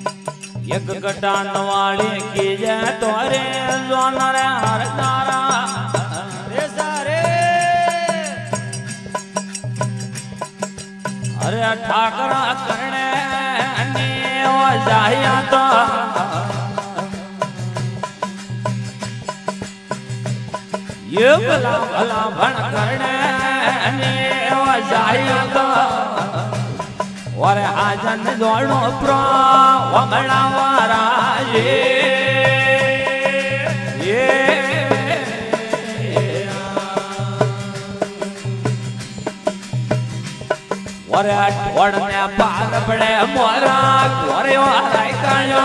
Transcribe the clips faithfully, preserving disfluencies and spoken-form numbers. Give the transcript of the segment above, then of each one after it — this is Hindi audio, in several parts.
एक गटान वाले की जय तोरे जोन रे हर तारा रे सारे अरे ठाकरा करने ने जाया तो ये भला भला भण करने ने जाया तो और आजन जोड़ो प्रो वमड़ा वारा ये ये और वड़ने पार पड़े मोरा गोरे वाला कायो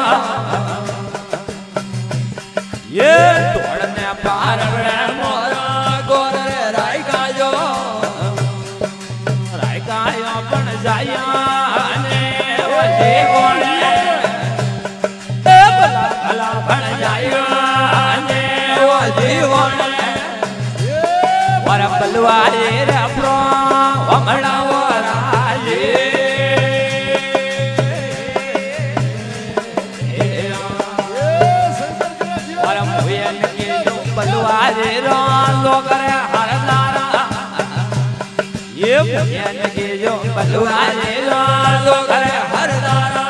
ये वड़ने पार पड़े मोरा गोरे राय कायो राय कायो बन जाया बलवाए रे प्रो वमड़ा वाराजे और मुयन के जो बलवाए रो लोग रे हरदारा ये मुयन के जो बलवाए रो लोग रे हरदारा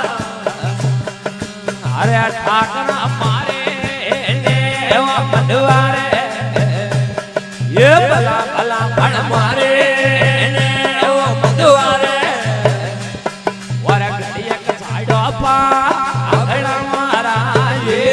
अरे ठाकरा मारे ने वो बलवारे ये भला भला भण मारे ने वो मधुआरे और घड़िया के साइडो पा अगड़ा मारा ये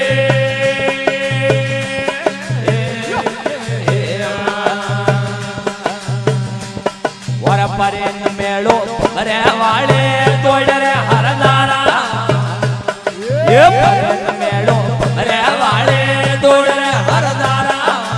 और परे मेलो भरे वाले तोड़रे हरदारा ये परे मेलो भरे वाले तोड़रे हरदारा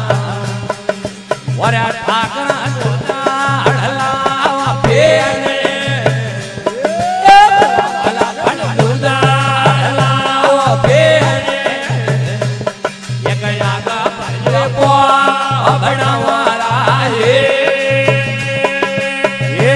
और ठाकरा जोता अड़लावा पेने ये भला भला जोता अड़लावा पेने ये गया का परले को बड़ा वाला ये ये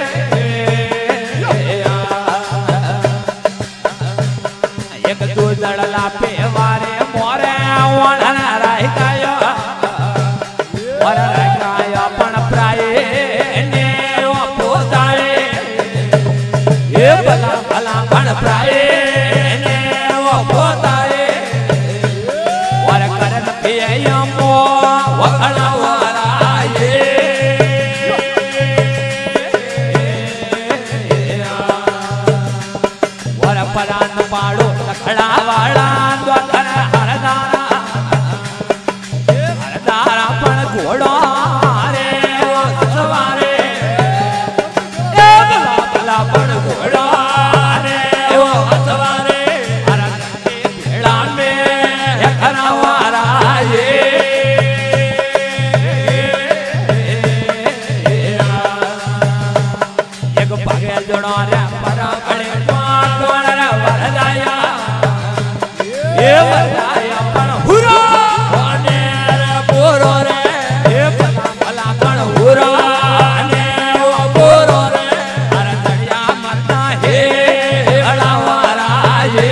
एक तू दड़ला पे वारे मोरे वणन राय कायो और काया पण प्राय ने वो पोताए ये भला भला पण प्राय ने वो पोताए और करन पिया मो वखड़ा वाला ये और परान पाड़ो लखड़ा वाला द्वार हरदारा हरदारा पण घोड़ो रे सवारे ए भला भला पण घोड़ो रे वो सवारे हर के भेड़ा में खरा वारा ये एक पगे जोड़ो रे परा खड़े कोण रे वरदाया ये वरदाया पण हुरो कोने रे बोरो रे ये भला भला पण हुरो ने वो बोरो रे हर दरिया मरता है अड़ावारा ये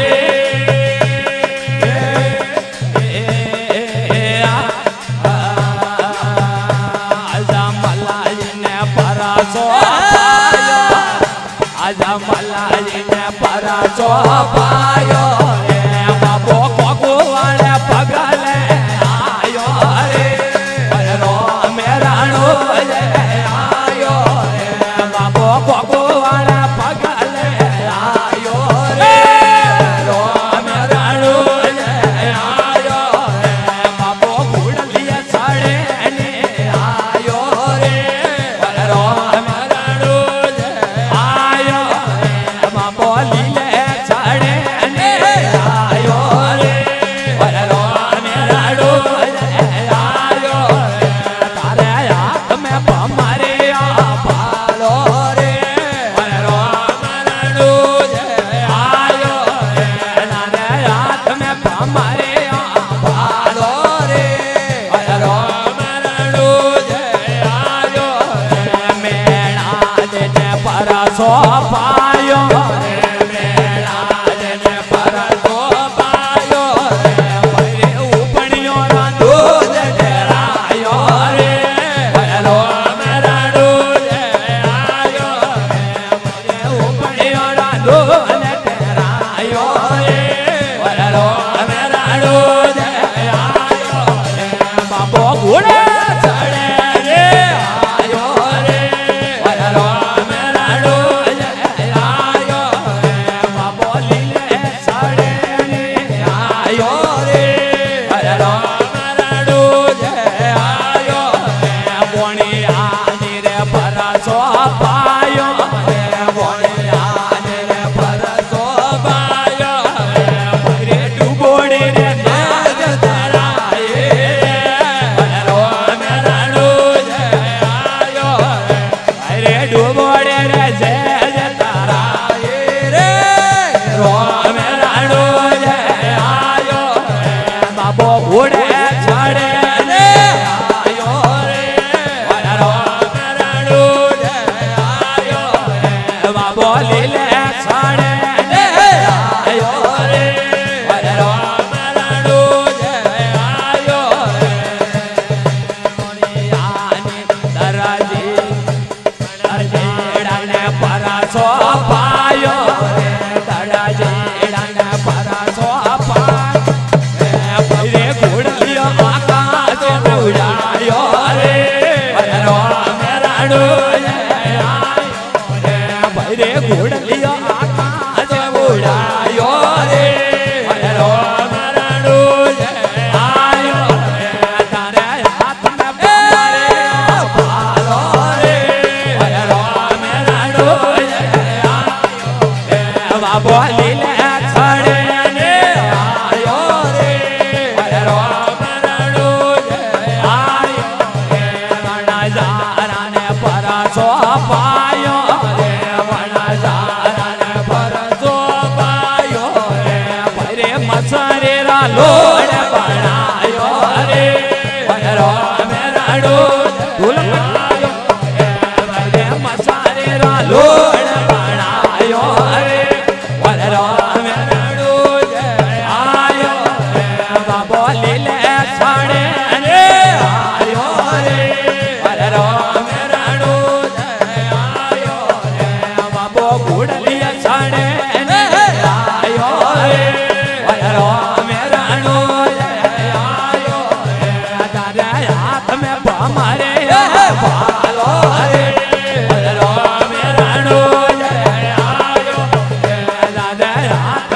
आजा मलाई ने परासो पायो आजा मलाई ने परासो पायो रे बाबो कोको वाले पगले आयो रे रो मेरा नो आयो रे बाबो कोको वाले पगले आयो रे रो मेरा नो आयो रे बाबो फूड़लिया साड़े ने आयो रे रो मेरा नो आयो रे बाबो लीले साड़े ने आयो रे रो मेरा नो आयो रे तारे हाथ में पमारे पालो रे रो मेरा नो आयो रे तारे हाथ में पमारे पालो रे रो मेरा नो आयो रे मेला देने परसो पायो रे मेला देने લીલે છડે ને આયો રે રામ રણું આયો રે વણઝારા ને પરસો પાયો રે વણઝારા ને પરસો પાયો રે ભરે મસરેરા લોડ બનાયો રે રામ રણું ભૂલ બનાયો ભરે મસરેરા લોડ બનાયો રે રામ રણું આયો રે બાબો લીલે છડે ને આયો રે રામ રણું આયો રે બાબો ગુડલી છડે ને આયો રે રામ રણું આયો રે તારે હાથ में भमरे भालो रे राम रणुं आयो रे दादा हाथ